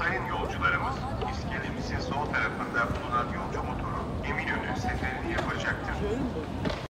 Sayın yolcularımız, iskelemizin sol tarafında bulunan yolcu motoru Eminönü seferini yapacaktır.